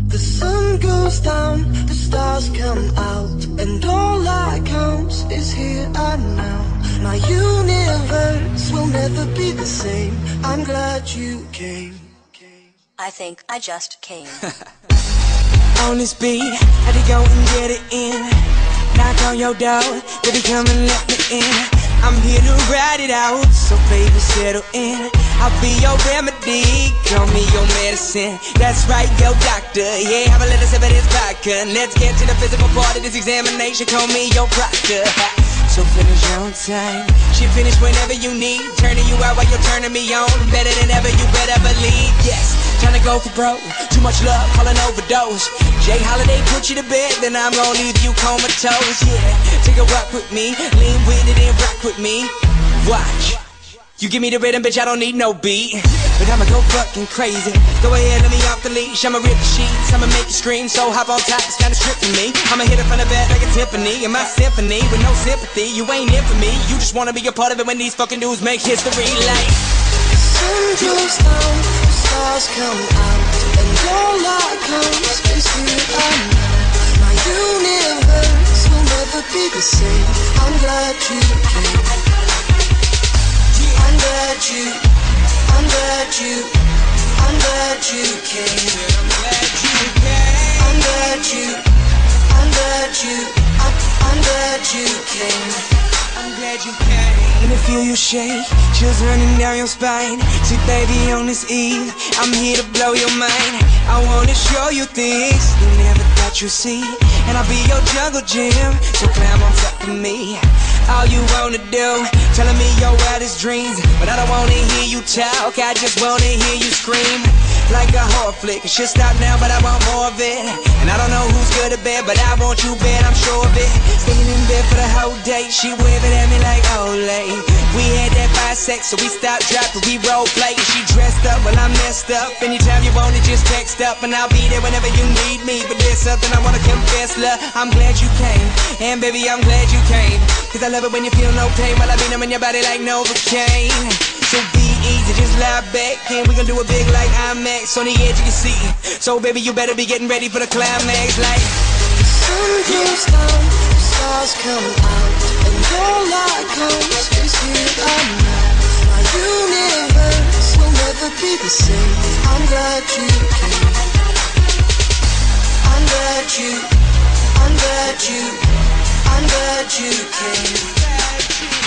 The sun goes down, the stars come out, and all that counts is here and now. My universe will never be the same. I'm glad you came. I think I just came. On this beat, had to go and get it in. Knock on your door, baby come and let me in. I'm here to ride it out, so baby settle in. I'll be your remedy, call me your medicine. That's right, yo doctor, yeah, have a little sip of this vodka. Let's get to the physical part of this examination, call me your proctor. So finish on time, she finish whenever you need. Turning you out while you're turning me on. Better than ever, you better believe, yes. Tryna go for broke, too much love, call an overdose. Jay Holiday put you to bed, then I'm gon' leave you comatose, yeah. Take a walk with me, lean with it and rock with me. Watch, you give me the rhythm, bitch, I don't need no beat. But I'ma go fucking crazy. Go ahead, let me off the leash, I'ma rip the sheets, I'ma make you scream, so hop on top, it's kinda stripping me. I'ma hit it from the back like a Tiffany, in my symphony, with no sympathy, you ain't in for me. You just wanna be a part of it when these fucking dudes make history like. Sun goes down, the stars come out, and all that counts is here and now. My universe will never be the same. I'm glad you came. I'm glad you came. I'm glad you came. I'm glad you came. Let me feel you shake, chills running down your spine. See baby on this eve, I'm here to blow your mind. I wanna show you things you never thought you'd see. And I'll be your jungle gym, so climb on top of me. All you wanna do, telling me your wildest dreams. But I don't wanna hear you talk, I just wanna hear you scream. Like a horror flick, it should stop now, but I want more of it. And I don't know who's good at bed, but I want you bad, I'm sure of it. Staying in bed for the whole day, she waving at me like Olay. We had that fire sex, so we stopped, dropped, and we role play. And she dressed up, well I'm messed up. Anytime you want it, just text up, and I'll be there whenever you need me. But there's something I wanna confess, love, I'm glad you came. And baby, I'm glad you came. Cause I love it when you feel no pain, while I be numbing your body like Novocaine. So be easy, just lie back, and we gon' do it big like IMAX. On the edge you can see, so baby you better be getting ready for the climax. Like the sun goes down, the stars come out, and all that counts is here and now. My universe will never be the same. I'm glad you came. I'm glad you came.